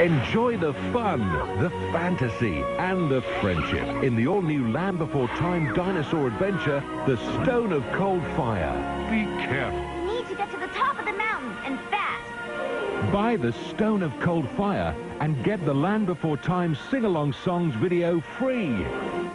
Enjoy the fun, the fantasy, and the friendship in the all-new Land Before Time dinosaur adventure, The Stone of Cold Fire. Be careful. We need to get to the top of the mountain, and fast. Buy The Stone of Cold Fire and get the Land Before Time sing-along songs video free.